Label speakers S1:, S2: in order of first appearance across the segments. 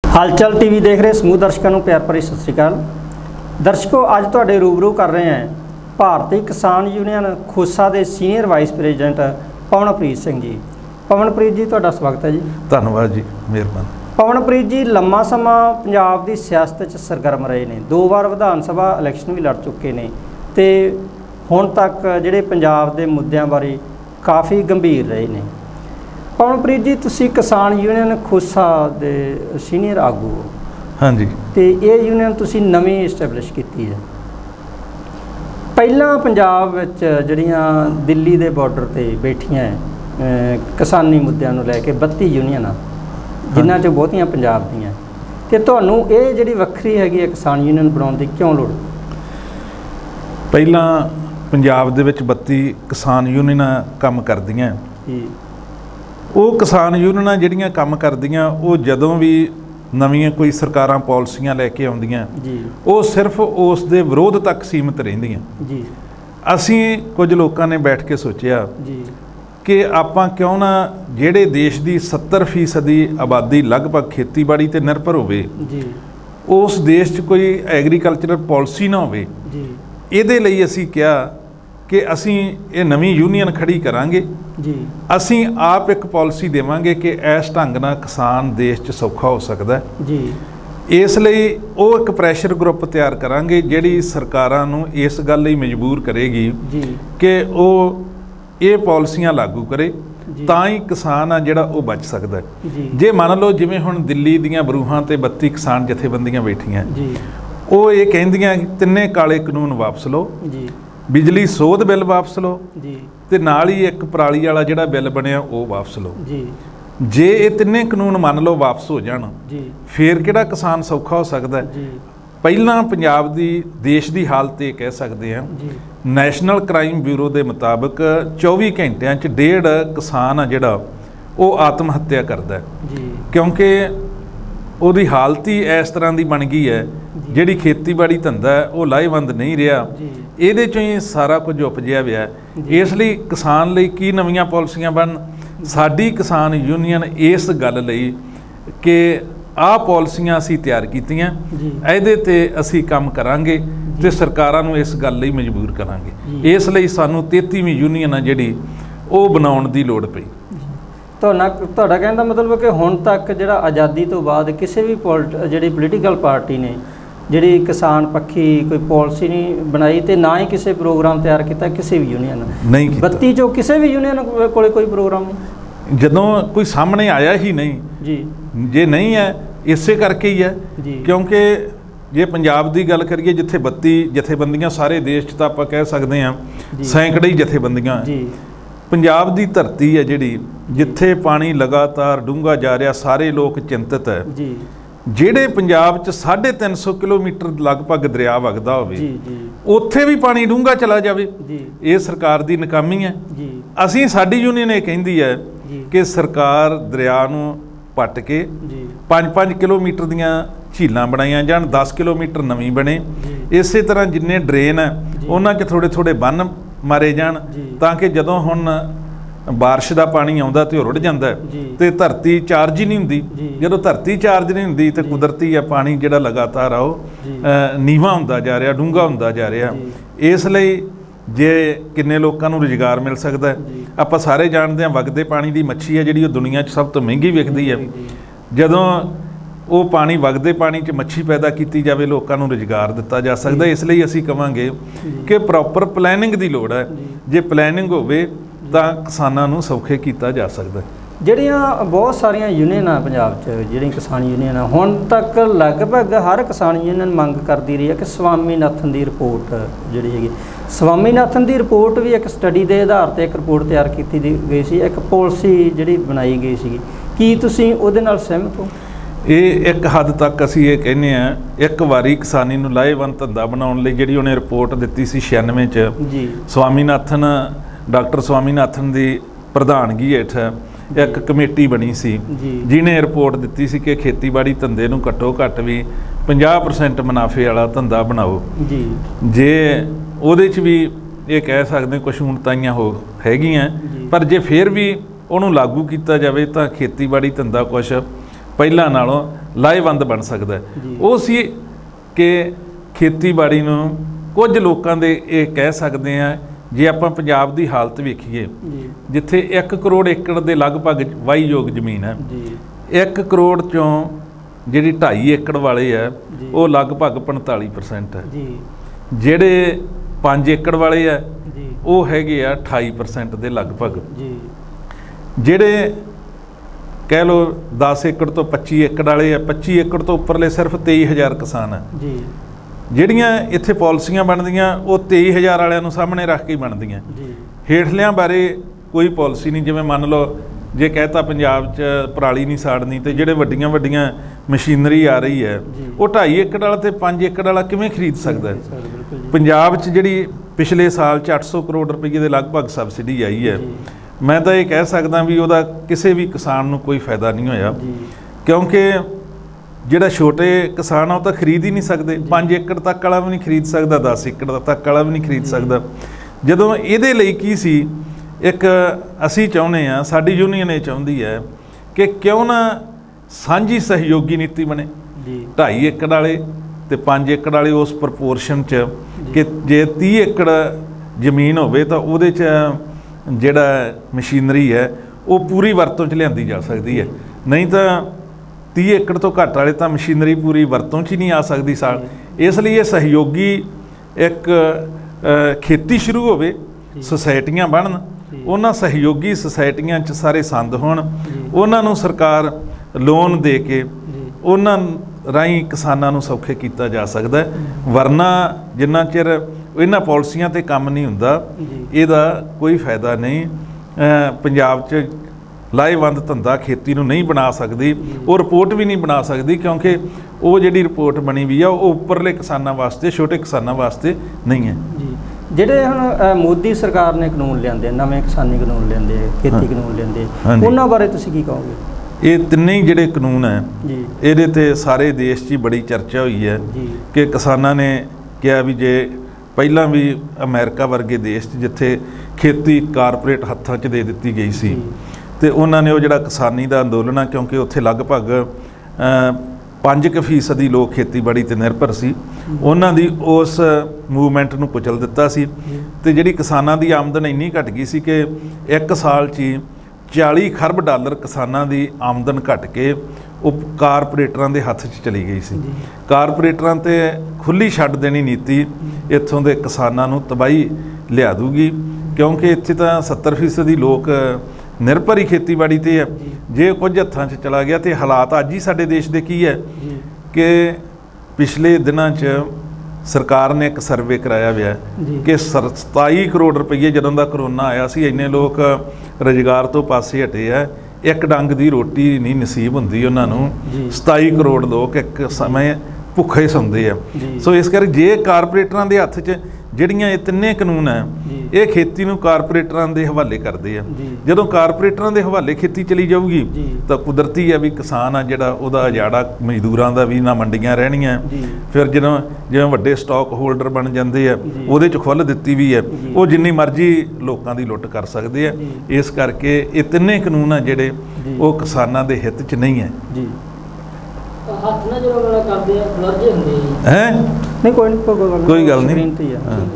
S1: हलचल टीवी देख रहे समूह दर्शकों को प्यार भरी सत श्री अकाल। दर्शकों, अज तुहाडे रूबरू कर रहे हैं भारतीय किसान यूनियन खोसा के senior vice president Pawanpreet Singh ji. Pawanpreet ji, तुहाडा स्वागत है जी।
S2: धन्यवाद जी, मेहरबानी।
S1: पवनप्रीत जी लंबा समा पंजाब की सियासत च सरगर्म रहे ने, 2 बार विधान सभा इलैक्शन भी लड़ चुके हैं तो हुण तक जिहड़े पंजाब के मुद्दों बारे काफ़ी गंभीर रहे ने। पवनप्रीत जी, तुसी किसान यूनियन खोसा दे सीनियर आगू हो।
S2: हाँ जी।
S1: तो ये यूनियन तुसी नवीं इस्टैबलिश की है। पहला पंजाब विच जिहड़ियां दिल्ली के बॉर्डर पर बैठियां किसानी मुद्दों को लैके 32 यूनियन जिन्हां चों बहुतियां पंजाब दीयां, ते तुहानूं ये जिहड़ी वक्री हैगी किसान यूनियन बनाउण दी क्यों लोड़?
S2: पहला पंजाब दे विच 32 किसान यूनियनां काम करदियां। वो किसान यूनियनां जिहड़ियां काम करदियां वो जदों भी नवीं कोई सरकारां पॉलिसियां लैके आउंदियां वो सिर्फ उस दे विरोध तक सीमित रहिंदियां। असीं कुछ लोगों ने बैठ के सोचिया कि आपां क्यों ना जिहड़े देश की 70% आबादी लगभग खेतीबाड़ी ते निर्भर होवे, उस देश च कोई एग्रीकल्चरल पॉलिसी ना होवे, इहदे लई असीं कहा कि असीं ये नवीं यूनीयन खड़ी करांगे। असीं आप एक पॉलिसी देवांगे कि इस ढंग नाल किसान देश च सौखा हो सकदा है। इसलिए वो एक प्रैशर ग्रुप तैयार करांगे जिहड़ी सरकारां नूं इस गल लई मजबूर करेगी कि वो ये पॉलिसियां लागू करे, तां ही किसान आ जिहड़ा वो बच सकदा है। जे मान लो जिवें हुण दिल्ली दीयां बरूहां ते 32 किसान जथेबंदियां बैठियां, वो ये कहिंदियां कि तिन्ने काले कानून वापस लो, बिजली सोध बिल वापस लो, ते नाल ही एक पराली वाला जिहड़ा बिल बनिया वो वापस लो। जे ये तिन्ने कानून मान लो वापस हो जाण, फिर किहड़ा किसान सौखा हो सकदा है? पहला पंजाब दी देश की हालत ये कह सकते हैं, नैशनल क्राइम ब्यूरो के मुताबिक 24 घंटिया च 1.5 किसान आ जिहड़ा वो आत्म हत्या करता है, क्योंकि ਉਹਦੀ हालत ही इस तरह की बन गई है, जिहड़ी खेतीबाड़ी धंधा है वो लाहेवंद नहीं रहा, ਇਹਦੇ ਚੋਂ ही सारा कुछ उपजिया हुआ है। इसलिए किसान ਲਈ की नवीं पॉलिसियां बन, साडी किसान यूनीयन इस गल लई कि आह पॉलिसियां असीं तैयार कीतियां, ਇਹਦੇ ते असीं काम करांगे ते सरकारां नूं इस गल लई मजबूर करांगे। इसलिए सानूं 33ਵੀਂ यूनीयन आ जिहड़ी ਉਹ बनाउण दी लोड़ पई।
S1: ਤੁਹਾਡਾ ਕਹਿਣ ਦਾ ਮਤਲਬ ਕਿ ਹੁਣ ਤੱਕ ਜਿਹੜਾ ਆਜ਼ਾਦੀ ਤੋਂ ਬਾਅਦ ਕਿਸੇ ਵੀ ਜਿਹੜੀ ਪੋਲੀਟੀਕਲ ਪਾਰਟੀ ਨੇ ਜਿਹੜੀ ਕਿਸਾਨ ਪੱਖੀ ਕੋਈ ਪਾਲਿਸੀ ਨਹੀਂ ਬਣਾਈ ਤੇ ਨਾ ਹੀ ਕਿਸੇ ਪ੍ਰੋਗਰਾਮ ਤਿਆਰ ਕੀਤਾ ਕਿਸੇ ਵੀ ਯੂਨੀਅਨ
S2: ਨਹੀਂ ਕੀਤਾ।
S1: 32 ਚੋਂ ਕਿਸੇ ਵੀ ਯੂਨੀਅਨ ਕੋਲੇ ਕੋਈ ਪ੍ਰੋਗਰਾਮ ਨਹੀਂ,
S2: ਜਦੋਂ ਕੋਈ ਸਾਹਮਣੇ ਆਇਆ ਹੀ ਨਹੀਂ ਜੀ। ਜੇ ਨਹੀਂ ਹੈ ਇਸੇ ਕਰਕੇ ਹੀ ਹੈ ਕਿਉਂਕਿ ਜੇ ਪੰਜਾਬ ਦੀ ਗੱਲ ਕਰੀਏ ਜਿੱਥੇ 32 ਜਥੇਬੰਦੀਆਂ ਸਾਰੇ ਦੇਸ਼ 'ਚ ਤਾਂ ਆਪਾਂ ਕਹਿ ਸਕਦੇ ਹਾਂ ਸੈਂਕੜੇ ਹੀ ਜਥੇਬੰਦੀਆਂ, पंजाब की धरती है जिहड़ी जिथे पानी लगातार डूंगा जा रहा, सारे लोग चिंतित है। जिहड़े पंजाब च 350 किलोमीटर लगभग दरिया वगदा होवे, उत्थे भी पानी डूंगा चला जावे, ये सरकार की नाकामी है। असीं साडी यूनीयन ये कहिंदी है कि सरकार दरिया नूं पट के 5-5 किलोमीटर दीयां झीलां बनाईयां जाण, 10 किलोमीटर नवीं बने। इस तरह जिन्ने ड्रेन है उन्हां च थोड़े थोड़े बन मारे जाण, ताकि जदों हुण बारिश का पानी आउंदा ते रुड़ जांदा ते धरती चार्ज ही नहीं हुंदी। जदों धरती चार्ज नहीं हुंदी ते कुदरती आ पानी जिहड़ा लगातार आओ नीवा हुंदा जा रहा, डूंगा हुंदा जा रहा। इसलिए जे किन्ने लोकां नूं रोजगार मिल सकदा है। आपां सारे जाणदे हां वगदे पानी की मच्छी है जिहड़ी दुनिया 'च सब तो महंगी विकदी है। जदों वो पानी वगदे पानी च मच्छी पैदा की जाए, लोगों को रोजगार दिता जा सकता है। इसलिए असीं कहांगे कि प्रॉपर प्लैनिंग की लोड़ है। जे प्लैनिंग होवे तां किसानां नूं सौखे कीता जा सकता है।
S1: ਜਿਹੜੀਆਂ बहुत सारिया यूनियन पंजाब ਜਿਹੜੀ किसान यूनियन ਹੁਣ तक लगभग हर किसान यूनियन मंग करती रही है कि स्वामीनाथन की रिपोर्ट ਜਿਹੜੀ ਹੈਗੀ, स्वामीनाथन की रिपोर्ट भी एक स्टडी के आधार पर एक रिपोर्ट तैयार की गई सी, एक पॉलिसी ਜਿਹੜੀ बनाई गई सी। की तुसीं ਉਹਦੇ ਨਾਲ सहमत हो?
S2: ये एक हद तक असीं ये कहने हैं, एक बारी किसानी नूं लाहेवंद धंधा बनाउण लई जिहड़ी उहने रिपोर्ट दित्ती सी 96 च, स्वामीनाथन डॉक्टर स्वामीनाथन की प्रधानगी हेठ एक कमेटी बनी सी जिन्हें रिपोर्ट दित्ती सी कि खेतीबाड़ी धंधे नूं घट्टो घट्ट भी 50% मुनाफे वाला धंधा बनाओ। जे उहदे च भी ये कह सकते कुछ ऊणताइयां हो हैगियां, पर जे फिर भी उहनूं लागू किया जाए तो खेतीबाड़ी धंधा कुछ ਪਹਿਲਾਂ ਨਾਲੋਂ ਲਾਹੇਵੰਦ ਬਣ ਸਕਦਾ ਹੈ। ਉਹ ਸੀ ਕਿ ਖੇਤੀਬਾੜੀ ਨੂੰ ਕੁਝ ਲੋਕਾਂ ਦੇ ਇਹ ਕਹਿ ਸਕਦੇ ਆ, ਜੇ ਆਪਾਂ ਪੰਜਾਬ ਦੀ ਹਾਲਤ ਵੇਖੀਏ ਜਿੱਥੇ 1 ਕਰੋੜ ਏਕੜ ਦੇ ਲਗਭਗ ਵਾਹੀਯੋਗ ਜ਼ਮੀਨ ਹੈ, 1 ਕਰੋੜ ਚੋਂ ਜਿਹੜੀ 2.5 ਏਕੜ ਵਾਲੇ ਆ ਉਹ ਲਗਭਗ 45% ਹੈ, ਜਿਹੜੇ 5 ਏਕੜ ਵਾਲੇ ਆ ਉਹ ਹੈਗੇ ਆ 28% ਦੇ ਲਗਭਗ, ਜਿਹੜੇ ਕਹਿ ਲਓ 10 ਏਕੜ ਤੋਂ 25 ਏਕੜ ਵਾਲੇ ਆ, 25 ਏਕੜ ਤੋਂ ਉੱਪਰਲੇ ਸਿਰਫ 23,000 ਕਿਸਾਨ ਆ। ਜਿਹੜੀਆਂ ਇੱਥੇ ਪਾਲਿਸੀਆਂ ਬਣਦੀਆਂ ਉਹ 23,000 ਵਾਲਿਆਂ ਨੂੰ ਸਾਹਮਣੇ ਰੱਖ ਕੇ ਬਣਦੀਆਂ, ਹੇਠਲਿਆਂ ਬਾਰੇ ਕੋਈ ਪਾਲਿਸੀ ਨਹੀਂ। ਜਿਵੇਂ ਮੰਨ ਲਓ ਜੇ ਕਹਿਤਾ ਪੰਜਾਬ 'ਚ ਪਰਾਲੀ ਨਹੀਂ ਸਾੜਨੀ, ਤੇ ਜਿਹੜੇ ਵੱਡੀਆਂ ਵੱਡੀਆਂ ਮਸ਼ੀਨਰੀ ਆ ਰਹੀ ਹੈ ਉਹ 2.5 ਏਕੜ ਵਾਲਾ ਤੇ 5 ਏਕੜ ਵਾਲਾ ਕਿਵੇਂ ਖਰੀਦ ਸਕਦਾ ਹੈ। ਪੰਜਾਬ 'ਚ ਜਿਹੜੀ ਪਿਛਲੇ ਸਾਲ 'ਚ 800 ਕਰੋੜ ਰੁਪਏ ਦੇ ਲਗਭਗ ਸਬਸਿਡੀ ਆਈ ਹੈ, ਮੈਂ ਤਾਂ ਇਹ ਕਹਿ ਸਕਦਾ ਵੀ ਉਹਦਾ ਕਿਸੇ ਵੀ ਕਿਸਾਨ ਨੂੰ ਕੋਈ ਫਾਇਦਾ ਨਹੀਂ ਹੋਇਆ, ਕਿਉਂਕਿ ਜਿਹੜਾ ਛੋਟੇ ਕਿਸਾਨ ਆ ਉਹ ਤਾਂ ਖਰੀਦ ਹੀ ਨਹੀਂ ਸਕਦੇ। 5 ਏਕੜ ਤੱਕ ਵਾਲਾ ਵੀ ਨਹੀਂ ਖਰੀਦ ਸਕਦਾ, 10 ਏਕੜ ਤੱਕ ਵਾਲਾ ਵੀ ਨਹੀਂ ਖਰੀਦ ਸਕਦਾ। ਜਦੋਂ ਇਹਦੇ ਲਈ ਕੀ ਸੀ, ਇੱਕ ਅਸੀਂ ਚਾਹੁੰਦੇ ਹਾਂ, ਸਾਡੀ ਯੂਨੀਅਨ ਇਹ ਚਾਹੁੰਦੀ ਹੈ ਕਿ ਕਿਉਂ ਨਾ ਸਾਂਝੀ ਸਹਿਯੋਗੀ ਨੀਤੀ ਬਣੇ, 2.5 ਏਕੜ ਵਾਲੇ ਤੇ 5 ਏਕੜ ਵਾਲੇ ਉਸ ਪ੍ਰਪੋਰਸ਼ਨ 'ਚ, ਕਿ ਜੇ 30 ਏਕੜ ਜ਼ਮੀਨ ਹੋਵੇ ਤਾਂ ਉਹਦੇ 'ਚ ਜਿਹੜਾ ਮਸ਼ੀਨਰੀ ਹੈ ਉਹ ਪੂਰੀ ਵਰਤੋਂ 'ਚ ਲਿਆਂਦੀ ਜਾ ਸਕਦੀ ਹੈ, ਨਹੀਂ ਤਾਂ 30 ਏਕੜ ਤੋਂ ਘੱਟ ਵਾਲੇ ਤਾਂ ਮਸ਼ੀਨਰੀ ਪੂਰੀ ਵਰਤੋਂ 'ਚ ਹੀ ਨਹੀਂ ਆ ਸਕਦੀ ਸਾਲ। ਇਸ ਲਈ ਇਹ ਸਹਿਯੋਗੀ ਇੱਕ ਖੇਤੀ ਸ਼ੁਰੂ ਹੋਵੇ, ਸੁਸਾਇਟੀਆਂ ਬਣਨ, ਉਹਨਾਂ ਸਹਿਯੋਗੀ ਸੁਸਾਇਟੀਆਂ 'ਚ ਸਾਰੇ ਸੰਦ ਹੋਣ, ਉਹਨਾਂ ਨੂੰ ਸਰਕਾਰ ਲੋਨ ਦੇ ਕੇ ਉਹਨਾਂ ਰਾਹੀਂ ਕਿਸਾਨਾਂ ਨੂੰ ਸੌਖੇ ਕੀਤਾ ਜਾ ਸਕਦਾ ਹੈ। ਵਰਨਾ ਜਿੰਨਾ ਚਿਰ ਇਹਨਾਂ ਪਾਲਿਸੀਆਂ 'ਤੇ ਕੰਮ ਨਹੀਂ ਹੁੰਦਾ ਇਹਦਾ ਕੋਈ ਫਾਇਦਾ ਨਹੀਂ। ਪੰਜਾਬ 'ਚ ਲਾਹੇਵੰਦ ਧੰਦਾ ਖੇਤੀ ਨੂੰ ਨਹੀਂ ਬਣਾ ਸਕਦੀ, ਉਹ ਰਿਪੋਰਟ ਵੀ ਨਹੀਂ ਬਣਾ ਸਕਦੀ, ਕਿਉਂਕਿ ਉਹ ਜਿਹੜੀ ਰਿਪੋਰਟ ਬਣੀ ਵੀ ਆ ਉਹ ਉੱਪਰਲੇ ਕਿਸਾਨਾਂ ਵਾਸਤੇ, ਛੋਟੇ ਕਿਸਾਨਾਂ ਵਾਸਤੇ ਨਹੀਂ ਹੈ।
S1: ਜਿਹੜੇ ਹੁਣ ਮੋਦੀ ਸਰਕਾਰ ਨੇ ਕਾਨੂੰਨ ਲਿਆਂਦੇ, ਨਵੇਂ ਕਿਸਾਨੀ ਕਾਨੂੰਨ ਲਿਆਂਦੇ, ਖੇਤੀ ਕਾਨੂੰਨ ਲਿਆਂਦੇ, ਉਹਨਾਂ ਬਾਰੇ ਤੁਸੀਂ ਕੀ ਕਹੋਗੇ? ਇਹ
S2: ਤਿੰਨੇ ਹੀ ਜਿਹੜੇ ਕਾਨੂੰਨ ਹੈ ਇਹਦੇ 'ਤੇ ਸਾਰੇ ਦੇਸ਼ 'ਚ ਹੀ ਬੜੀ ਚਰਚਾ ਹੋਈ ਹੈ ਕਿ ਕਿਸਾਨਾਂ ਨੇ ਕਿਹਾ ਵੀ ਜੇ ਪਹਿਲਾਂ ਵੀ ਅਮਰੀਕਾ ਵਰਗੇ ਦੇਸ਼ 'ਚ ਜਿੱਥੇ ਖੇਤੀ ਕਾਰਪੋਰੇਟ ਹੱਥਾਂ 'ਚ ਦੇ ਦਿੱਤੀ ਗਈ ਸੀ, ਤੇ ਉਹਨਾਂ ਨੇ ਉਹ ਜਿਹੜਾ ਕਿਸਾਨੀ ਦਾ ਅੰਦੋਲਨ ਆ, ਕਿਉਂਕਿ ਉੱਥੇ ਲਗਭਗ 5% ਲੋਕ ਖੇਤੀਬਾੜੀ 'ਤੇ ਨਿਰਭਰ ਸੀ, ਉਹਨਾਂ ਦੀ ਉਸ ਮੂਵਮੈਂਟ ਨੂੰ ਕੁਚਲ ਦਿੱਤਾ ਸੀ। ਤੇ ਜਿਹੜੀ ਕਿਸਾਨਾਂ ਦੀ ਆਮਦਨ ਇੰਨੀ ਘਟ ਗਈ ਸੀ ਕਿ 1 ਸਾਲ 'ਚ ਹੀ 40 ਖਰਬ ਡਾਲਰ ਕਿਸਾਨਾਂ ਦੀ ਆਮਦਨ ਘਟ ਕੇ ਉਹ ਕਾਰਪੋਰੇਟਰਾਂ ਦੇ ਹੱਥ 'ਚ ਚਲੀ ਗਈ ਸੀ। ਕਾਰਪੋਰੇਟਰਾਂ 'ਤੇ ਖੁੱਲ੍ਹੀ ਛੱਡ ਦੇਣੀ ਨੀਤੀ ਇੱਥੋਂ ਦੇ ਕਿਸਾਨਾਂ ਨੂੰ ਤਬਾਹੀ ਲਿਆ ਦੂਗੀ, ਕਿਉਂਕਿ ਇੱਥੇ ਤਾਂ 70% ਲੋਕ ਨਿਰਭਰ ਹੀ ਖੇਤੀਬਾੜੀ 'ਤੇ ਹੈ। ਜੇ ਕੁਝ ਹੱਥਾਂ 'ਚ ਚਲਾ ਗਿਆ ਤੇ ਹਾਲਾਤ ਅੱਜ ਹੀ ਸਾਡੇ ਦੇਸ਼ ਦੇ ਕੀ ਹੈ ਕਿ ਪਿਛਲੇ ਦਿਨਾਂ 'ਚ ਸਰਕਾਰ ਨੇ ਇੱਕ ਸਰਵੇ ਕਰਾਇਆ ਹੋਇਆ ਕਿ 27 ਕਰੋੜ ਰੁਪਏ ਜਦੋਂ ਦਾ ਕਰੋਨਾ ਆਇਆ ਸੀ, ਇੰਨੇ ਲੋਕ ਰੁਜ਼ਗਾਰ ਤੋਂ ਪਾਸੇ ਹਟੇ ਆ, ਇੱਕ ਡੰਗ ਦੀ ਰੋਟੀ ਨਹੀਂ ਨਸੀਬ ਹੁੰਦੀ ਉਹਨਾਂ ਨੂੰ। 27 ਕਰੋੜ ਲੋਕ ਇੱਕ ਸਮੇਂ ਭੁੱਖੇ ਸੌਂਦੇ ਆ। ਸੋ ਇਸ ਕਰਕੇ ਜੇ ਕਾਰਪੋਰੇਟਰਾਂ ਦੇ ਹੱਥ 'ਚ ਜਿਹੜੀਆਂ ਇਹ ਤਿੰਨੇ ਕਾਨੂੰਨ ਹੈ, ਇਹ ਖੇਤੀ ਨੂੰ ਕਾਰਪੋਰੇਟਰਾਂ ਦੇ ਹਵਾਲੇ ਕਰਦੇ ਆ। ਜਦੋਂ ਕਾਰਪੋਰੇਟਰਾਂ ਦੇ ਹਵਾਲੇ ਖੇਤੀ ਚਲੀ ਜਾਊਗੀ ਤਾਂ ਕੁਦਰਤੀ ਹੈ ਵੀ ਕਿਸਾਨ ਆ ਜਿਹੜਾ ਉਹਦਾ ਉਜਾੜਾ, ਮਜ਼ਦੂਰਾਂ ਦਾ ਵੀ ਨਾ ਮੰਡੀਆਂ ਰਹਿਣੀਆਂ। ਫਿਰ ਜਦੋਂ ਜਿਵੇਂ ਵੱਡੇ ਸਟਾਕ ਹੋਲਡਰ ਬਣ ਜਾਂਦੇ ਆ, ਉਹਦੇ 'ਚ ਖੁੱਲ੍ਹ ਦਿੱਤੀ ਵੀ ਹੈ, ਉਹ ਜਿੰਨੀ ਮਰਜ਼ੀ ਲੋਕਾਂ ਦੀ ਲੁੱਟ ਕਰ ਸਕਦੇ ਆ। ਇਸ ਕਰਕੇ ਇਹ ਤਿੰਨੇ ਕਾਨੂੰਨ ਆ ਜਿਹੜੇ ਉਹ ਕਿਸਾਨਾਂ ਦੇ ਹਿੱਤ 'ਚ ਨਹੀਂ ਹੈ।
S1: ਹੱਥ ਨਾਲ ਜਦੋਂ ਗੱਲ ਕਰਦੇ ਆ ਫਲਰਜੇ ਹੁੰਦੇ ਹੈ ਨਹੀਂ, ਕੋਈ ਗੱਲ ਨਹੀਂ।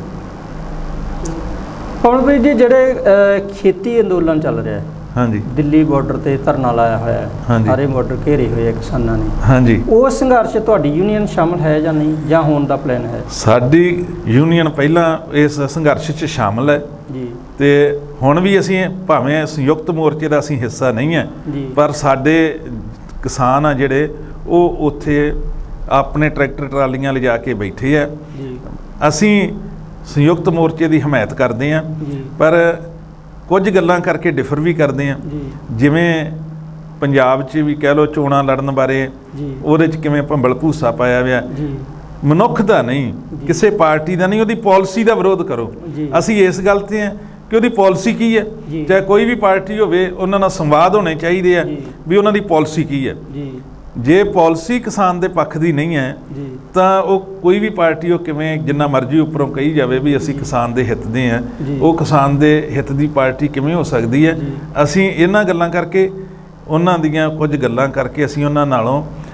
S1: ਹੁਣ ਵੀ ਜੀ ਜਿਹੜੇ ਖੇਤੀ ਅੰਦੋਲਨ ਚੱਲ ਰਿਹਾ ਹੈ, ਹਾਂਜੀ, ਦਿੱਲੀ ਬਾਰਡਰ ਤੇ ਧਰਨਾ ਲਾਇਆ ਹੋਇਆ ਹੈ, ਸਾਰੇ ਬਾਰਡਰ ਘੇਰੇ ਹੋਏ ਆ ਕਿਸਾਨਾਂ ਨੇ, ਹਾਂਜੀ, ਉਸ ਸੰਘਰਸ਼ 'ਚ ਤੁਹਾਡੀ ਯੂਨੀਅਨ ਸ਼ਾਮਲ ਹੈ ਜਾਂ ਨਹੀਂ, ਜਾਂ ਹੋਣ ਦਾ ਪਲਾਨ ਹੈ? ਸਾਡੀ ਯੂਨੀਅਨ ਪਹਿਲਾਂ ਇਸ ਸੰਘਰਸ਼ 'ਚ ਸ਼ਾਮਲ ਹੈ ਜੀ, ਤੇ ਹੁਣ ਵੀ ਅਸੀਂ ਭਾਵੇਂ ਸੰਯੁਕਤ ਮੋਰਚੇ ਦਾ ਅਸੀਂ ਹਿੱਸਾ ਨਹੀਂ ਹੈ, ਪਰ ਸਾਡੇ ਕਿਸਾਨ ਆ ਜਿਹੜੇ ਉਹ ਉੱਥੇ ਆਪਣੇ ਟਰੈਕਟਰ ਟਰਾਲੀਆਂ ਲਿਜਾ ਕੇ ਬੈਠੇ ਆ। ਅਸੀਂ ਸੰਯੁਕਤ ਮੋਰਚੇ ਦੀ ਹਮਾਇਤ ਕਰਦੇ ਹਾਂ, ਪਰ ਕੁਝ ਗੱਲਾਂ ਕਰਕੇ ਡਿਫਰ ਵੀ ਕਰਦੇ ਹਾਂ। ਜਿਵੇਂ ਪੰਜਾਬ 'ਚ ਵੀ ਕਹਿ ਲਓ ਚੋਣਾਂ ਲੜਨ ਬਾਰੇ, ਉਹਦੇ 'ਚ ਕਿਵੇਂ ਭੰਬਲ ਭੂਸਾ ਪਾਇਆ ਹੋਇਆ, ਮਨੁੱਖ ਦਾ ਨਹੀਂ, ਕਿਸੇ ਪਾਰਟੀ ਦਾ ਨਹੀਂ, ਉਹਦੀ ਪਾਲਿਸੀ ਦਾ ਵਿਰੋਧ ਕਰੋ। ਅਸੀਂ ਇਸ ਗੱਲ 'ਤੇ ਹਾਂ ਕਿ ਉਹਦੀ ਪਾਲਿਸੀ ਕੀ ਹੈ, ਚਾਹੇ ਕੋਈ ਵੀ ਪਾਰਟੀ ਹੋਵੇ, ਉਹਨਾਂ ਨਾਲ ਸੰਵਾਦ ਹੋਣੇ ਚਾਹੀਦੇ ਆ ਵੀ ਉਹਨਾਂ ਦੀ ਪਾਲਿਸੀ ਕੀ ਹੈ। ਜੇ ਪਾਲਿਸੀ ਕਿਸਾਨ ਦੇ ਪੱਖ ਦੀ ਨਹੀਂ ਹੈ ਤਾਂ ਉਹ ਕੋਈ ਵੀ ਪਾਰਟੀ ਉਹ ਕਿਵੇਂ ਜਿੰਨਾ ਮਰਜ਼ੀ ਉੱਪਰੋਂ ਕਹੀ ਜਾਵੇ ਵੀ ਅਸੀਂ ਕਿਸਾਨ ਦੇ ਹਿੱਤ ਦੇ ਹਾਂ, ਉਹ ਕਿਸਾਨ ਦੇ ਹਿੱਤ ਦੀ ਪਾਰਟੀ ਕਿਵੇਂ ਹੋ ਸਕਦੀ ਹੈ। ਅਸੀਂ ਇਹਨਾਂ ਗੱਲਾਂ ਕਰਕੇ, ਉਹਨਾਂ ਦੀਆਂ ਕੁਝ ਗੱਲਾਂ ਕਰਕੇ ਅਸੀਂ ਉਹਨਾਂ ਨਾਲੋਂ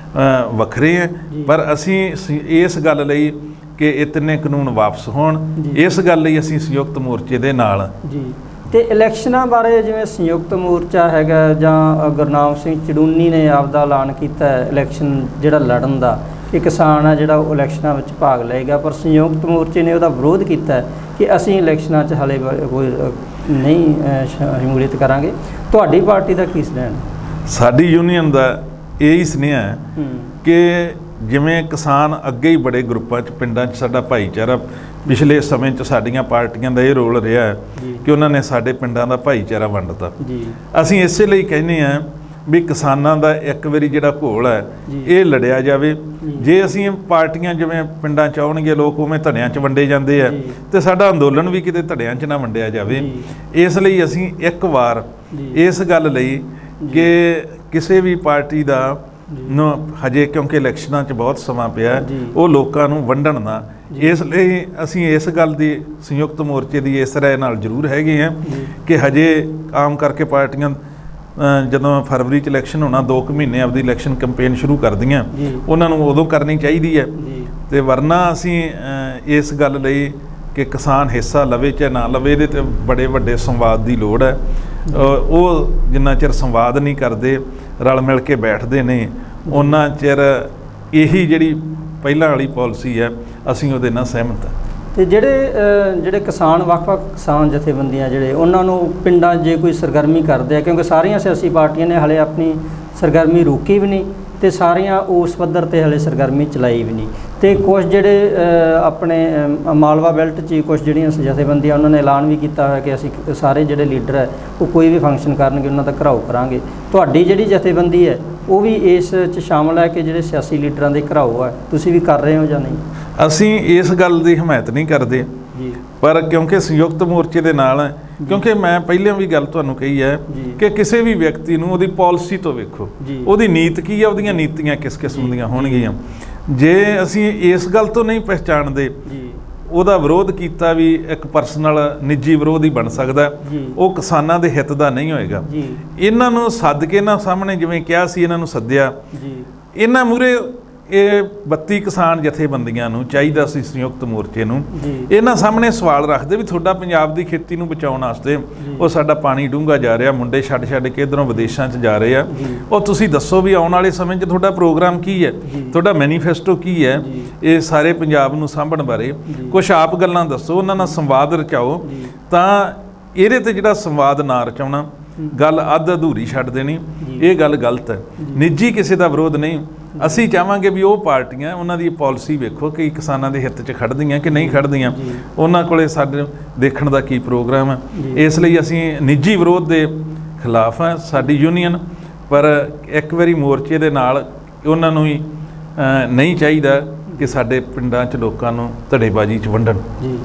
S2: ਵੱਖਰੇ ਹੈ, ਪਰ ਅਸੀਂ ਇਸ ਗੱਲ ਲਈ ਕਿ ਇਹ ਤਿੰਨੇ ਕਾਨੂੰਨ ਵਾਪਸ ਹੋਣ, ਇਸ ਗੱਲ ਲਈ ਅਸੀਂ ਸੰਯੁਕਤ ਮੋਰਚੇ ਦੇ ਨਾਲ
S1: ਜੀ। ਤੇ ਇਲੈਕਸ਼ਨਾਂ ਬਾਰੇ ਜਿਵੇਂ ਸੰਯੁਕਤ ਮੋਰਚਾ ਹੈਗਾ ਜਾਂ ਗੁਰਨਾਮ ਸਿੰਘ ਚੜੂਨੀ ਨੇ ਆਪਦਾ ਐਲਾਨ ਕੀਤਾ ਇਲੈਕਸ਼ਨ ਜਿਹੜਾ ਲੜਨ ਦਾ ਕਿ ਕਿਸਾਨ ਆ ਜਿਹੜਾ ਉਹ ਇਲੈਕਸ਼ਨਾਂ ਵਿੱਚ ਭਾਗ ਲਏਗਾ, ਪਰ ਸੰਯੁਕਤ ਮੋਰਚੇ ਨੇ ਉਹਦਾ ਵਿਰੋਧ ਕੀਤਾ ਕਿ ਅਸੀਂ ਇਲੈਕਸ਼ਨਾਂ 'ਚ ਹਾਲੇ ਕੋਈ ਨਹੀਂ ਸ਼ਮੂਲੀਅਤ ਕਰਾਂਗੇ। ਤੁਹਾਡੀ ਪਾਰਟੀ ਦਾ ਕੀ ਸਨੈਣ?
S2: ਸਾਡੀ ਯੂਨੀਅਨ ਦਾ ਇਹੀ ਸੁਨੇਹਾ ਹੈ ਕਿ ਜਿਵੇਂ ਕਿਸਾਨ ਅੱਗੇ ਹੀ ਬੜੇ ਗਰੁੱਪਾਂ 'ਚ ਪਿੰਡਾਂ 'ਚ ਸਾਡਾ ਭਾਈਚਾਰਾ ਪਿਛਲੇ ਸਮੇਂ 'ਚ ਸਾਡੀਆਂ ਪਾਰਟੀਆਂ ਦਾ ਇਹ ਰੋਲ ਰਿਹਾ ਹੈ ਕਿ ਉਹਨਾਂ ਨੇ ਸਾਡੇ ਪਿੰਡਾਂ ਦਾ ਭਾਈਚਾਰਾ ਵੰਡਤਾ। ਅਸੀਂ ਇਸੇ ਲਈ ਕਹਿੰਦੇ ਹਾਂ ਵੀ ਕਿਸਾਨਾਂ ਦਾ ਇੱਕ ਵਾਰੀ ਜਿਹੜਾ ਘੋਲ ਹੈ ਇਹ ਲੜਿਆ ਜਾਵੇ। ਜੇ ਅਸੀਂ ਪਾਰਟੀਆਂ ਜਿਵੇਂ ਪਿੰਡਾਂ 'ਚ ਆਉਣਗੇ ਲੋਕ ਉਵੇਂ ਧੜਿਆਂ 'ਚ ਵੰਡੇ ਜਾਂਦੇ ਆ ਤੇ ਸਾਡਾ ਅੰਦੋਲਨ ਵੀ ਕਿਤੇ ਧੜਿਆਂ 'ਚ ਨਾ ਵੰਡਿਆ ਜਾਵੇ। ਇਸ ਲਈ ਅਸੀਂ ਇੱਕ ਵਾਰ ਇਸ ਗੱਲ ਲਈ ਕਿ ਕਿਸੇ ਵੀ ਪਾਰਟੀ ਦਾ ਹਜੇ ਕਿਉਂਕਿ ਇਲੈਕਸ਼ਨਾਂ 'ਚ ਬਹੁਤ ਸਮਾਂ ਪਿਆ ਉਹ ਲੋਕਾਂ ਨੂੰ ਵੰਡਣ ਨਾ, ਇਸ ਲਈ ਅਸੀਂ ਇਸ ਗੱਲ ਦੀ ਸੰਯੁਕਤ ਮੋਰਚੇ ਦੀ ਇਸ ਰਾਏ ਨਾਲ ਜ਼ਰੂਰ ਹੈਗੇ ਹਾਂ ਕਿ ਹਜੇ ਆਮ ਕਰਕੇ ਪਾਰਟੀਆਂ ਜਦੋਂ ਫਰਵਰੀ 'ਚ ਇਲੈਕਸ਼ਨ ਹੋਣਾ 2 ਮਹੀਨੇ ਆਪਦੀ ਇਲੈਕਸ਼ਨ ਕੈਂਪੇਨ ਸ਼ੁਰੂ ਕਰਦੀਆਂ, ਉਹਨਾਂ ਨੂੰ ਉਦੋਂ ਕਰਨੀ ਚਾਹੀਦੀ ਹੈ। ਤੇ ਵਰਨਾ ਅਸੀਂ ਇਸ ਗੱਲ ਲਈ ਕਿ ਕਿਸਾਨ ਹਿੱਸਾ ਲਵੇ ਚਾਹੇ ਨਾ ਲਵੇ, ਇਹਦੇ 'ਤੇ ਬੜੇ ਵੱਡੇ ਸੰਵਾਦ ਦੀ ਲੋੜ ਹੈ। ਉਹ ਜਿੰਨਾ ਚਿਰ ਸੰਵਾਦ ਨਹੀਂ ਕਰਦੇ, ਰਲ ਮਿਲ ਕੇ ਬੈਠਦੇ ਨੇ, ਉਹਨਾਂ ਚਿਰ ਇਹੀ ਜਿਹੜੀ ਪਹਿਲਾਂ ਵਾਲੀ ਪਾਲਿਸੀ ਹੈ ਅਸੀਂ ਉਹਦੇ ਨਾਲ ਸਹਿਮਤ ਹਾਂ।
S1: ਤੇ ਜਿਹੜੇ ਕਿਸਾਨ ਵੱਖ-ਵੱਖ ਕਿਸਾਨ ਜਥੇਬੰਦੀਆਂ ਜਿਹੜੇ ਉਹਨਾਂ ਨੂੰ ਪਿੰਡਾਂ ਜੇ ਕੋਈ ਸਰਗਰਮੀ ਕਰਦੇ ਆ, ਕਿਉਂਕਿ ਸਾਰੀਆਂ ਸਿਆਸੀ ਪਾਰਟੀਆਂ ਨੇ ਹਲੇ ਆਪਣੀ ਸਰਗਰਮੀ ਰੋਕੀ ਵੀ ਨਹੀਂ ਤੇ ਸਾਰੀਆਂ ਉਸ ਪੱਧਰ ਤੇ ਹਲੇ ਸਰਗਰਮੀ ਚਲਾਈ ਵੀ ਨਹੀਂ, ਤੇ ਕੁਝ ਜਿਹੜੇ ਆਪਣੇ ਮਾਲਵਾ ਬੈਲਟ 'ਚ ਕੁਝ ਜਿਹੜੀਆਂ ਜਥੇਬੰਦੀਆਂ ਉਹਨਾਂ ਨੇ ਐਲਾਨ ਵੀ ਕੀਤਾ ਹੋਇਆ ਕਿ ਅਸੀਂ ਸਾਰੇ ਜਿਹੜੇ ਲੀਡਰ ਹੈ ਉਹ ਕੋਈ ਵੀ ਫੰਕਸ਼ਨ ਕਰਨਗੇ ਉਹਨਾਂ ਦਾ ਘਿਰਾਓ ਕਰਾਂਗੇ। ਤੁਹਾਡੀ ਜਿਹੜੀ ਜਥੇਬੰਦੀ ਹੈ ਉਹ ਵੀ ਇਸ 'ਚ ਸ਼ਾਮਲ ਹੈ ਕਿ ਜਿਹੜੇ ਸਿਆਸੀ ਲੀਡਰਾਂ ਦੇ ਘਿਰਾਓ ਹੈ ਤੁਸੀਂ ਵੀ ਕਰ ਰਹੇ ਹੋ ਜਾਂ ਨਹੀਂ?
S2: ਅਸੀਂ ਇਸ ਗੱਲ ਦੀ ਹਮਾਇਤ ਨਹੀਂ ਕਰਦੇ ਜੀ, ਪਰ ਕਿਉਂਕਿ ਸੰਯੁਕਤ ਮੋਰਚੇ ਦੇ ਨਾਲ ਹੈ, ਕਿਉਂਕਿ ਮੈਂ ਪਹਿਲਾਂ ਵੀ ਗੱਲ ਤੁਹਾਨੂੰ ਕਹੀ ਹੈ ਕਿ ਕਿਸੇ ਵੀ ਵਿਅਕਤੀ ਨੂੰ ਉਹਦੀ ਪਾਲਿਸੀ ਤੋਂ ਵੇਖੋ, ਉਹਦੀ ਨੀਤ ਕੀ ਹੈ, ਉਹਦੀਆਂ ਨੀਤੀਆਂ ਕਿਸ ਕਿਸਮ ਦੀਆਂ ਹੋਣਗੀਆਂ। ਜੇ ਅਸੀਂ ਇਸ ਗੱਲ ਤੋਂ ਨਹੀਂ ਪਹਿਚਾਣਦੇ, ਉਹਦਾ ਵਿਰੋਧ ਕੀਤਾ ਵੀ ਇੱਕ ਪਰਸਨਲ ਨਿੱਜੀ ਵਿਰੋਧ ਹੀ ਬਣ ਸਕਦਾ, ਉਹ ਕਿਸਾਨਾਂ ਦੇ ਹਿੱਤ ਦਾ ਨਹੀਂ ਹੋਏਗਾ। ਇਹਨਾਂ ਨੂੰ ਸੱਦ ਕੇ ਇਹਨਾਂ ਸਾਹਮਣੇ ਜਿਵੇਂ ਕਿਹਾ ਸੀ, ਇਹਨਾਂ ਨੂੰ ਸੱਦਿਆ, ਇਹਨਾਂ ਮੂਹਰੇ ਇਹ 32 ਕਿਸਾਨ ਜਥੇਬੰਦੀਆਂ ਨੂੰ ਚਾਹੀਦਾ ਸੀ ਸੰਯੁਕਤ ਮੋਰਚੇ ਨੂੰ ਇਹਨਾਂ ਸਾਹਮਣੇ ਸਵਾਲ ਰੱਖਦੇ ਵੀ ਤੁਹਾਡਾ ਪੰਜਾਬ ਦੀ ਖੇਤੀ ਨੂੰ ਬਚਾਉਣ ਵਾਸਤੇ ਉਹ ਸਾਡਾ ਪਾਣੀ ਡੂੰਘਾ ਜਾ ਰਿਹਾ, ਮੁੰਡੇ ਛੱਡ ਕੇ ਇੱਧਰੋਂ ਵਿਦੇਸ਼ਾਂ 'ਚ ਜਾ ਰਹੇ ਆ, ਉਹ ਤੁਸੀਂ ਦੱਸੋ ਵੀ ਆਉਣ ਵਾਲੇ ਸਮੇਂ 'ਚ ਤੁਹਾਡਾ ਪ੍ਰੋਗਰਾਮ ਕੀ ਹੈ, ਤੁਹਾਡਾ ਮੈਨੀਫੈਸਟੋ ਕੀ ਹੈ ਇਹ ਸਾਰੇ ਪੰਜਾਬ ਨੂੰ ਸਾਂਭਣ ਬਾਰੇ, ਕੁਛ ਆਪ ਗੱਲਾਂ ਦੱਸੋ, ਉਹਨਾਂ ਨਾਲ ਸੰਵਾਦ ਰਚਾਓ। ਤਾਂ ਇਹਦੇ 'ਤੇ ਜਿਹੜਾ ਸੰਵਾਦ ਨਾ ਰਚਾਉਣਾ, ਗੱਲ ਅੱਧ ਅਧੂਰੀ ਛੱਡ ਦੇਣੀ, ਇਹ ਗੱਲ ਗਲਤ ਹੈ। ਨਿੱਜੀ ਕਿਸੇ ਦਾ ਵਿਰੋਧ ਨਹੀਂ, ਅਸੀਂ ਚਾਹਾਂਗੇ ਵੀ ਉਹ ਪਾਰਟੀਆਂ ਉਹਨਾਂ ਦੀ ਪਾਲਿਸੀ ਵੇਖੋ ਕਿ ਕਿਸਾਨਾਂ ਦੇ ਹਿੱਤ 'ਚ ਖੜਦੀਆਂ ਕਿ ਨਹੀਂ ਖੜਦੀਆਂ, ਉਹਨਾਂ ਕੋਲੇ ਸਾਡੇ ਦੇਖਣ ਦਾ ਕੀ ਪ੍ਰੋਗਰਾਮ ਹੈ। ਇਸ ਲਈ ਅਸੀਂ ਨਿੱਜੀ ਵਿਰੋਧ ਦੇ ਖਿਲਾਫ ਹਾਂ ਸਾਡੀ ਯੂਨੀਅਨ, ਪਰ ਇੱਕ ਵਾਰੀ ਮੋਰਚੇ ਦੇ ਨਾਲ ਉਹਨਾਂ ਨੂੰ ਹੀ ਨਹੀਂ ਚਾਹੀਦਾ ਕਿ ਸਾਡੇ ਪਿੰਡਾਂ 'ਚ ਲੋਕਾਂ ਨੂੰ ਧੜੇਬਾਜ਼ੀ 'ਚ ਵੰਡਣ।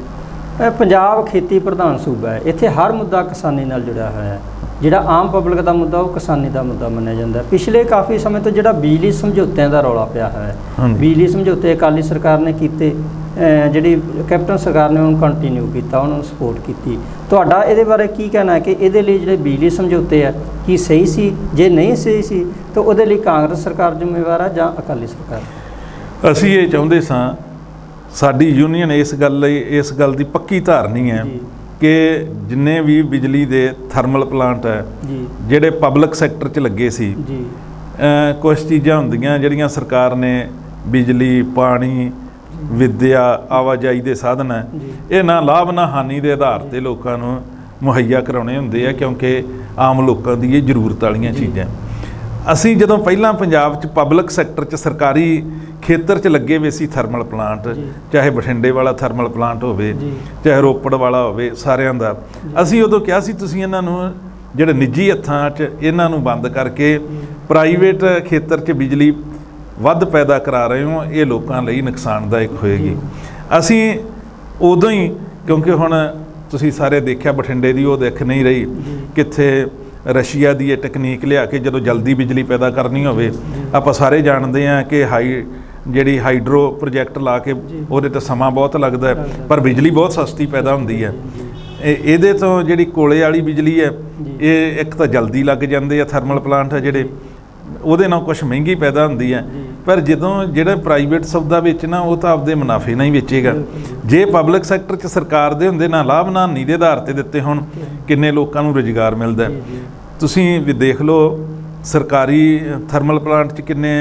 S1: ਪੰਜਾਬ ਖੇਤੀ ਪ੍ਰਧਾਨ ਸੂਬਾ ਹੈ, ਇੱਥੇ ਹਰ ਮੁੱਦਾ ਕਿਸਾਨੀ ਨਾਲ ਜੁੜਿਆ ਹੋਇਆ ਹੈ। ਜਿਹੜਾ ਆਮ ਪਬਲਿਕ ਦਾ ਮੁੱਦਾ ਉਹ ਕਿਸਾਨੀ ਦਾ ਮੁੱਦਾ ਮੰਨਿਆ ਜਾਂਦਾ। ਪਿਛਲੇ ਕਾਫੀ ਸਮੇਂ ਤੋਂ ਜਿਹੜਾ ਬਿਜਲੀ ਸਮਝੌਤਿਆਂ ਦਾ ਰੌਲਾ ਪਿਆ ਹੋਇਆ ਹੈ, ਬਿਜਲੀ ਸਮਝੌਤੇ ਅਕਾਲੀ ਸਰਕਾਰ ਨੇ ਕੀਤੇ, ਜਿਹੜੀ ਕੈਪਟਨ ਸਰਕਾਰ ਨੇ ਉਹਨੂੰ ਕੰਟੀਨਿਊ ਕੀਤਾ, ਉਹਨਾਂ ਨੂੰ ਸਪੋਰਟ ਕੀਤੀ। ਤੁਹਾਡਾ ਇਹਦੇ ਬਾਰੇ ਕੀ ਕਹਿਣਾ ਹੈ ਕਿ ਇਹਦੇ ਲਈ ਜਿਹੜੇ ਬਿਜਲੀ ਸਮਝੌਤੇ ਹੈ ਕੀ ਸਹੀ ਸੀ? ਜੇ ਨਹੀਂ ਸਹੀ ਸੀ ਤਾਂ ਉਹਦੇ ਲਈ ਕਾਂਗਰਸ ਸਰਕਾਰ ਜ਼ਿੰਮੇਵਾਰ ਹੈ ਜਾਂ ਅਕਾਲੀ ਸਰਕਾਰ?
S2: ਅਸੀਂ ਇਹ ਚਾਹੁੰਦੇ ਸਾਂ, ਸਾਡੀ ਯੂਨੀਅਨ ਇਸ ਗੱਲ ਦੀ ਪੱਕੀ ਧਾਰਨੀ ਹੈ ਕਿ ਜਿੰਨੇ ਵੀ ਬਿਜਲੀ ਦੇ ਥਰਮਲ ਪਲਾਂਟ ਹੈ ਜਿਹੜੇ ਪਬਲਿਕ ਸੈਕਟਰ 'ਚ ਲੱਗੇ ਸੀ, ਕੁਝ ਚੀਜ਼ਾਂ ਹੁੰਦੀਆਂ ਜਿਹੜੀਆਂ ਸਰਕਾਰ ਨੇ ਬਿਜਲੀ, ਪਾਣੀ, ਵਿੱਦਿਆ, ਆਵਾਜਾਈ ਦੇ ਸਾਧਨ ਹੈ, ਇਹ ਨਾ ਲਾਭ ਨਾ ਹਾਨੀ ਦੇ ਆਧਾਰ 'ਤੇ ਲੋਕਾਂ ਨੂੰ ਮੁਹੱਈਆ ਕਰਾਉਣੇ ਹੁੰਦੇ ਆ, ਕਿਉਂਕਿ ਆਮ ਲੋਕਾਂ ਦੀ ਇਹ ਜ਼ਰੂਰਤ ਵਾਲੀਆਂ ਚੀਜ਼ਾਂ। ਅਸੀਂ ਜਦੋਂ ਪਹਿਲਾਂ ਪੰਜਾਬ 'ਚ ਪਬਲਿਕ ਸੈਕਟਰ 'ਚ ਸਰਕਾਰੀ ਖੇਤਰ 'ਚ ਲੱਗੇ ਹੋਏ ਸੀ ਥਰਮਲ ਪਲਾਂਟ, ਚਾਹੇ ਬਠਿੰਡੇ ਵਾਲਾ ਥਰਮਲ ਪਲਾਂਟ ਹੋਵੇ ਚਾਹੇ ਰੋਪੜ ਵਾਲਾ ਹੋਵੇ, ਸਾਰਿਆਂ ਦਾ ਅਸੀਂ ਉਦੋਂ ਕਿਹਾ ਸੀ ਤੁਸੀਂ ਇਹਨਾਂ ਨੂੰ ਜਿਹੜੇ ਨਿੱਜੀ ਹੱਥਾਂ 'ਚ ਇਹਨਾਂ ਨੂੰ ਬੰਦ ਕਰਕੇ ਪ੍ਰਾਈਵੇਟ ਖੇਤਰ 'ਚ ਬਿਜਲੀ ਵੱਧ ਪੈਦਾ ਕਰਾ ਰਹੇ ਹੋ, ਇਹ ਲੋਕਾਂ ਲਈ ਨੁਕਸਾਨਦਾਇਕ ਹੋਏਗੀ। ਅਸੀਂ ਉਦੋਂ ਹੀ, ਕਿਉਂਕਿ ਹੁਣ ਤੁਸੀਂ ਸਾਰੇ ਦੇਖਿਆ ਬਠਿੰਡੇ ਦੀ ਉਹ ਦਿੱਖ ਨਹੀਂ ਰਹੀ, ਕਿੱਥੇ ਰਸ਼ੀਆ ਦੀ ਇਹ ਟੈਕਨੀਕ ਲਿਆ ਕੇ ਜਦੋਂ ਜਲਦੀ ਬਿਜਲੀ ਪੈਦਾ ਕਰਨੀ ਹੋਵੇ, ਆਪਾਂ ਸਾਰੇ ਜਾਣਦੇ ਹਾਂ ਕਿ ਜਿਹੜੀ ਹਾਈਡਰੋ ਪ੍ਰੋਜੈਕਟ ਲਾ ਕੇ ਉਹਦੇ 'ਤੇ ਸਮਾਂ ਬਹੁਤ ਲੱਗਦਾ ਹੈ, ਪਰ ਬਿਜਲੀ ਬਹੁਤ ਸਸਤੀ ਪੈਦਾ ਹੁੰਦੀ ਹੈ। ਇਹਦੇ ਤੋਂ ਜਿਹੜੀ ਕੋਲੇ ਵਾਲੀ ਬਿਜਲੀ ਹੈ, ਇਹ ਇੱਕ ਤਾਂ ਜਲਦੀ ਲੱਗ ਜਾਂਦੇ ਆ, ਥਰਮਲ ਪਲਾਂਟ ਹੈ ਜਿਹੜੇ ਉਹਦੇ ਨਾਲ ਕੁਛ ਮਹਿੰਗੀ ਪੈਦਾ ਹੁੰਦੀ ਹੈ, ਪਰ ਜਦੋਂ ਜਿਹੜਾ ਪ੍ਰਾਈਵੇਟ ਸੌਦਾ ਵੇਚਣਾ ਉਹ ਤਾਂ ਆਪਦੇ ਮੁਨਾਫੇ ਨਾਲ ਹੀ ਵੇਚੇਗਾ। ਜੇ ਪਬਲਿਕ ਸੈਕਟਰ 'ਚ ਸਰਕਾਰ ਦੇ ਹੁੰਦੇ ਨਾ ਲਾਭ ਨਾ ਨੀ ਦੇ ਆਧਾਰ ਤੇ ਦਿੱਤੇ ਹੁਣ ਕਿੰਨੇ ਲੋਕਾਂ ਨੂੰ ਰੁਜ਼ਗਾਰ ਮਿਲਦਾ। ਤੁਸੀਂ ਵੀ ਦੇਖ ਲਓ ਸਰਕਾਰੀ ਥਰਮਲ ਪਲਾਂਟ 'ਚ ਕਿੰਨੇ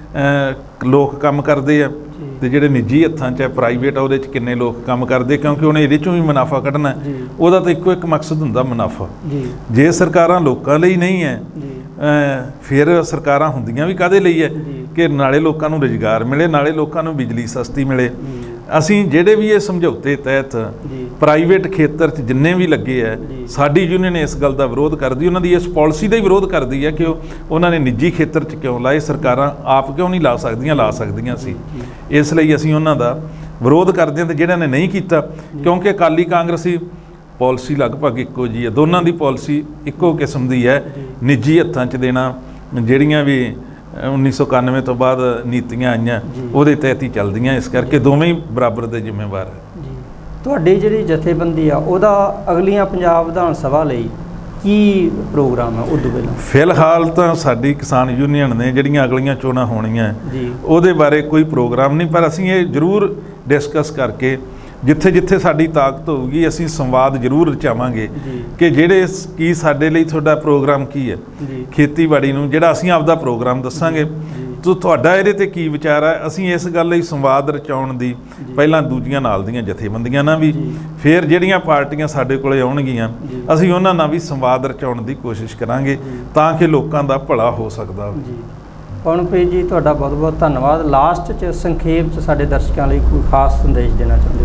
S2: ਲੋਕ ਕੰਮ ਕਰਦੇ ਆ ਤੇ ਜਿਹੜੇ ਨਿੱਜੀ ਹੱਥਾਂ 'ਚ ਪ੍ਰਾਈਵੇਟ ਆ ਉਹਦੇ 'ਚ ਕਿੰਨੇ ਲੋਕ ਕੰਮ ਕਰਦੇ, ਕਿਉਂਕਿ ਉਹਨੇ ਇਹਦੇ 'ਚੋਂ ਵੀ ਮੁਨਾਫਾ ਕੱਢਣਾ। ਉਹਦਾ ਤਾਂ ਇੱਕੋ ਇੱਕ ਮਕਸਦ ਹੁੰਦਾ ਮੁਨਾਫਾ। ਜੇ ਸਰਕਾਰਾਂ ਲੋਕਾਂ ਲਈ ਨਹੀਂ ਹੈ ਫਿਰ ਸਰਕਾਰਾਂ ਹੁੰਦੀਆਂ ਵੀ ਕਾਹਦੇ ਲਈ ਹੈ ਕਿ ਨਾਲੇ ਲੋਕਾਂ ਨੂੰ ਰੁਜ਼ਗਾਰ ਮਿਲੇ ਨਾਲੇ ਲੋਕਾਂ ਨੂੰ ਬਿਜਲੀ ਸਸਤੀ ਮਿਲੇ। ਅਸੀਂ ਜਿਹੜੇ ਵੀ ਇਹ ਸਮਝੌਤੇ ਤਹਿਤ ਪ੍ਰਾਈਵੇਟ ਖੇਤਰ 'ਚ ਜਿੰਨੇ ਵੀ ਲੱਗੇ ਹੈ ਸਾਡੀ ਯੂਨੀਅਨ ਇਸ ਗੱਲ ਦਾ ਵਿਰੋਧ ਕਰਦੀ, ਉਹਨਾਂ ਦੀ ਇਸ ਪਾਲਿਸੀ ਦਾ ਹੀ ਵਿਰੋਧ ਕਰਦੀ ਹੈ ਕਿ ਉਹਨਾਂ ਨੇ ਨਿੱਜੀ ਖੇਤਰ 'ਚ ਕਿਉਂ ਲਾਏ, ਸਰਕਾਰਾਂ ਆਪ ਕਿਉਂ ਨਹੀਂ ਲਾ ਸਕਦੀਆਂ ਸੀ। ਇਸ ਲਈ ਅਸੀਂ ਉਹਨਾਂ ਦਾ ਵਿਰੋਧ ਕਰਦੇ ਹਾਂ ਤੇ ਜਿਹੜਿਆਂ ਨੇ ਨਹੀਂ ਕੀਤਾ, ਕਿਉਂਕਿ ਅਕਾਲੀ ਕਾਂਗਰਸੀ ਪਾਲਿਸੀ ਲਗਭਗ ਇੱਕੋ ਜੀ ਹੈ, ਦੋਨਾਂ ਦੀ ਪਾਲਿਸੀ ਇੱਕੋ ਕਿਸਮ ਦੀ ਹੈ, ਨਿੱਜੀ ਹੱਥਾਂ 'ਚ ਦੇਣਾ। ਜਿਹੜੀਆਂ ਵੀ 1991 ਤੋਂ ਬਾਅਦ ਨੀਤੀਆਂ ਆਈਆਂ ਉਹਦੇ ਤਹਿਤ ਹੀ ਚੱਲਦੀਆਂ, ਇਸ ਕਰਕੇ ਦੋਵੇਂ ਹੀ ਬਰਾਬਰ ਦੇ ਜ਼ਿੰਮੇਵਾਰ ਹੈ।
S1: ਤੁਹਾਡੀ ਜਿਹੜੀ ਜਥੇਬੰਦੀ ਆ ਉਹਦਾ ਅਗਲੀਆਂ ਪੰਜਾਬ ਵਿਧਾਨ ਸਭਾ ਲਈ ਕੀ ਪ੍ਰੋਗਰਾਮ ਹੈ ਉਦੋਂ ਪਹਿਲਾਂ?
S2: ਫਿਲਹਾਲ ਤਾਂ ਸਾਡੀ ਕਿਸਾਨ ਯੂਨੀਅਨ ਨੇ ਜਿਹੜੀਆਂ ਅਗਲੀਆਂ ਚੋਣਾਂ ਹੋਣੀਆਂ ਉਹਦੇ ਬਾਰੇ ਕੋਈ ਪ੍ਰੋਗਰਾਮ ਨਹੀਂ, ਪਰ ਅਸੀਂ ਇਹ ਜ਼ਰੂਰ ਡਿਸਕਸ ਕਰਕੇ ਜਿੱਥੇ ਜਿੱਥੇ ਸਾਡੀ ਤਾਕਤ ਹੋਊਗੀ ਅਸੀਂ ਸੰਵਾਦ ਜ਼ਰੂਰ ਰਚਾਵਾਂਗੇ ਕਿ ਜਿਹੜੇ ਕੀ ਸਾਡੇ ਲਈ ਤੁਹਾਡਾ ਪ੍ਰੋਗਰਾਮ ਕੀ ਹੈ ਖੇਤੀਬਾੜੀ ਨੂੰ, ਜਿਹੜਾ ਅਸੀਂ ਆਪਦਾ ਪ੍ਰੋਗਰਾਮ ਦੱਸਾਂਗੇ ਤੋ ਤੁਹਾਡਾ ਇਹਦੇ ਤੇ ਕੀ ਵਿਚਾਰ ਹੈ। ਅਸੀਂ ਇਸ ਗੱਲ ਲਈ ਸੰਵਾਦ ਰਚਾਉਣ ਦੀ ਪਹਿਲਾਂ ਦੂਜੀਆਂ ਨਾਲ ਦੀਆਂ ਜਥੇਬੰਦੀਆਂ ਨਾਲ ਵੀ, ਫਿਰ ਜਿਹੜੀਆਂ ਪਾਰਟੀਆਂ ਸਾਡੇ ਕੋਲੇ ਆਉਣਗੀਆਂ ਅਸੀਂ ਉਹਨਾਂ ਨਾਲ ਵੀ ਸੰਵਾਦ ਰਚਾਉਣ ਦੀ ਕੋਸ਼ਿਸ਼ ਕਰਾਂਗੇ ਤਾਂ ਕਿ ਲੋਕਾਂ ਦਾ ਭਲਾ ਹੋ ਸਕਦਾ।
S1: ਪਵਨਪ੍ਰੀਤ ਜੀ ਤੁਹਾਡਾ ਬਹੁਤ ਬਹੁਤ ਧੰਨਵਾਦ। ਲਾਸਟ 'ਚ ਸੰਖੇਪ 'ਚ ਸਾਡੇ ਦਰਸ਼ਕਾਂ ਲਈ ਕੋਈ ਖਾਸ ਸੰਦੇਸ਼ ਦੇਣਾ ਚਾਹੁੰਦੇ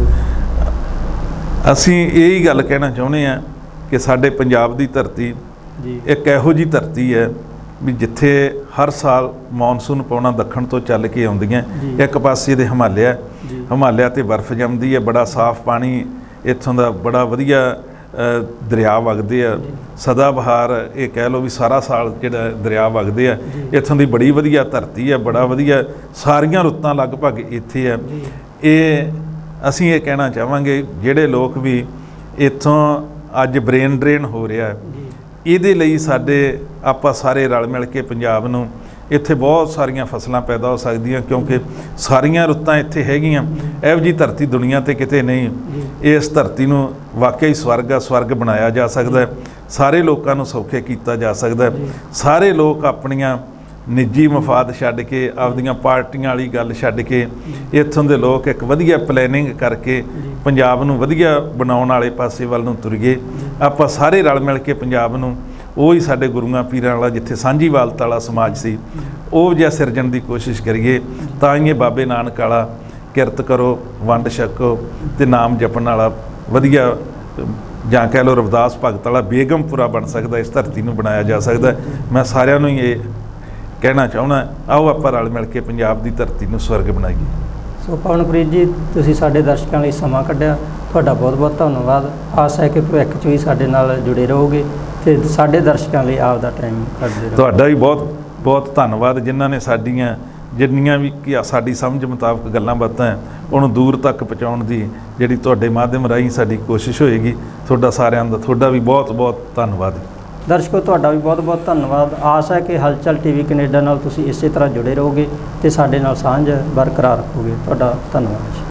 S1: ਹੋ?
S2: ਅਸੀਂ ਇਹੀ ਗੱਲ ਕਹਿਣਾ ਚਾਹੁੰਦੇ ਹਾਂ ਕਿ ਸਾਡੇ ਪੰਜਾਬ ਦੀ ਧਰਤੀ ਇੱਕ ਇਹੋ ਜਿਹੀ ਧਰਤੀ ਹੈ ਵੀ ਜਿੱਥੇ ਹਰ ਸਾਲ ਮੌਨਸੂਨ ਪੌਣਾ ਦੱਖਣ ਤੋਂ ਚੱਲ ਕੇ ਆਉਂਦੀਆਂ। ਇੱਕ ਪਾਸੇ ਦੇ ਹਿਮਾਲਿਆ ਤੇ ਬਰਫ਼ ਜੰਮਦੀ ਹੈ, ਬੜਾ ਸਾਫ਼ ਪਾਣੀ ਇੱਥੋਂ ਦਾ, ਬੜਾ ਵਧੀਆ ਦਰਿਆ ਵਗਦੇ ਆ ਸਦਾ ਬਹਾਰ, ਇਹ ਕਹਿ ਲਓ ਵੀ ਸਾਰਾ ਸਾਲ ਜਿਹੜਾ ਦਰਿਆ ਵਗਦੇ ਆ। ਇੱਥੋਂ ਦੀ ਬੜੀ ਵਧੀਆ ਧਰਤੀ ਹੈ, ਬੜਾ ਵਧੀਆ, ਸਾਰੀਆਂ ਰੁੱਤਾਂ ਲਗਭਗ ਇੱਥੇ ਆ। ਇਹ ਅਸੀਂ ਇਹ ਕਹਿਣਾ ਚਾਹਾਂਗੇ ਜਿਹੜੇ ਲੋਕ ਵੀ ਇੱਥੋਂ ਅੱਜ ਬ੍ਰੇਨ ਡਰੇਨ ਹੋ ਰਿਹਾ ਇਹਦੇ ਲਈ ਸਾਡੇ ਆਪਾਂ ਸਾਰੇ ਰਲ ਮਿਲ ਕੇ ਪੰਜਾਬ ਨੂੰ ਇੱਥੇ ਬਹੁਤ ਸਾਰੀਆਂ ਫਸਲਾਂ ਪੈਦਾ ਹੋ ਸਕਦੀਆਂ, ਕਿਉਂਕਿ ਸਾਰੀਆਂ ਰੁੱਤਾਂ ਇੱਥੇ ਹੈਗੀਆਂ। ਇਹੋ ਜਿਹੀ ਧਰਤੀ ਦੁਨੀਆ 'ਤੇ ਕਿਤੇ ਨਹੀਂ। ਇਸ ਧਰਤੀ ਨੂੰ ਵਾਕਿਆ ਹੀ ਸਵਰਗ ਬਣਾਇਆ ਜਾ ਸਕਦਾ, ਸਾਰੇ ਲੋਕਾਂ ਨੂੰ ਸੌਖੇ ਕੀਤਾ ਜਾ ਸਕਦਾ। ਸਾਰੇ ਲੋਕ ਆਪਣੀਆਂ ਨਿੱਜੀ ਮਫਾਦ ਛੱਡ ਕੇ ਆਪਦੀਆਂ ਪਾਰਟੀਆਂ ਵਾਲੀ ਗੱਲ ਛੱਡ ਕੇ ਇੱਥੋਂ ਦੇ ਲੋਕ ਇੱਕ ਵਧੀਆ ਪਲੈਨਿੰਗ ਕਰਕੇ ਪੰਜਾਬ ਨੂੰ ਵਧੀਆ ਬਣਾਉਣ ਵਾਲੇ ਪਾਸੇ ਵੱਲ ਨੂੰ ਤੁਰੀਏ। ਆਪਾਂ ਸਾਰੇ ਰਲ ਮਿਲ ਕੇ ਪੰਜਾਬ ਨੂੰ ਉਹ ਹੀ ਸਾਡੇ ਗੁਰੂਆਂ ਪੀਰਾਂ ਵਾਲਾ ਜਿੱਥੇ ਸਾਂਝੀਵਾਲਤਾ ਵਾਲਾ ਸਮਾਜ ਸੀ ਉਹ ਜਿਹਾ ਸਿਰਜਣ ਦੀ ਕੋਸ਼ਿਸ਼ ਕਰੀਏ, ਤਾਂ ਹੀ ਇਹ ਬਾਬੇ ਨਾਨਕ ਵਾਲਾ ਕਿਰਤ ਕਰੋ ਵੰਡ ਛਕੋ ਤੇ ਨਾਮ ਜਪਣ ਵਾਲਾ ਵਧੀਆ ਜਾਂ ਕਹਿ ਲਓ ਰਵਿਦਾਸ ਭਗਤ ਵਾਲਾ ਬੇਗਮਪੁਰਾ ਬਣ ਸਕਦਾ, ਇਸ ਧਰਤੀ ਨੂੰ ਬਣਾਇਆ ਜਾ ਸਕਦਾ। ਮੈਂ ਸਾਰਿਆਂ ਨੂੰ ਹੀ ਇਹ ਕਹਿਣਾ ਚਾਹੁੰਦਾ, ਆਓ ਆਪਾਂ ਰਲ ਮਿਲ ਕੇ ਪੰਜਾਬ ਦੀ ਧਰਤੀ ਨੂੰ ਸਵਰਗ ਬਣਾਈਏ।
S1: ਸੋ ਪਵਨਪ੍ਰੀਤ ਜੀ ਤੁਸੀਂ ਸਾਡੇ ਦਰਸ਼ਕਾਂ ਲਈ ਸਮਾਂ ਕੱਢਿਆ, ਤੁਹਾਡਾ ਬਹੁਤ ਬਹੁਤ ਧੰਨਵਾਦ। ਆਸ ਹੈ ਕਿ ਭਵਿੱਖ 'ਚ ਵੀ ਸਾਡੇ ਨਾਲ ਜੁੜੇ ਰਹੋਗੇ ਤੇ ਸਾਡੇ ਦਰਸ਼ਕਾਂ ਲਈ ਆਪ ਦਾ ਟਾਈਮ ਕੱਢਦੇ ਰਹੋ।
S2: ਤੁਹਾਡਾ ਵੀ ਬਹੁਤ ਬਹੁਤ ਧੰਨਵਾਦ ਜਿਨ੍ਹਾਂ ਨੇ ਸਾਡੀਆਂ ਜਿੰਨੀਆਂ ਵੀ ਸਾਡੀ ਸਮਝ ਮੁਤਾਬਕ ਗੱਲਾਂ ਬਾਤਾਂ ਉਹਨੂੰ ਦੂਰ ਤੱਕ ਪਹੁੰਚਾਉਣ ਦੀ ਜਿਹੜੀ ਤੁਹਾਡੇ ਮਾਧਿਅਮ ਰਾਹੀਂ ਸਾਡੀ ਕੋਸ਼ਿਸ਼ ਹੋਏਗੀ। ਤੁਹਾਡਾ ਸਾਰਿਆਂ ਦਾ ਤੁਹਾਡਾ ਵੀ ਬਹੁਤ ਬਹੁਤ ਧੰਨਵਾਦ।
S1: ਦਰਸ਼ਕੋ ਤੁਹਾਡਾ ਵੀ ਬਹੁਤ ਬਹੁਤ ਧੰਨਵਾਦ। ਆਸ ਹੈ ਕਿ ਹਲਚਲ ਟੀਵੀ ਕੈਨੇਡਾ ਨਾਲ ਤੁਸੀਂ ਇਸੇ ਤਰ੍ਹਾਂ ਜੁੜੇ ਰਹੋਗੇ ਤੇ ਸਾਡੇ ਨਾਲ ਸਾਂਝ ਬਰਕਰਾਰ ਰੱਖੋਗੇ। ਤੁਹਾਡਾ ਧੰਨਵਾਦ।